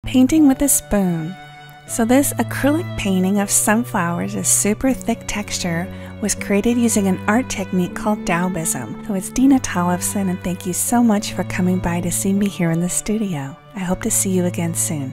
Painting with a spoon. So this acrylic painting of sunflowers is super thick texture was created using an art technique called Daubism. So it's Dena Tollefson, and thank you so much for coming by to see me here in the studio. I hope to see you again soon.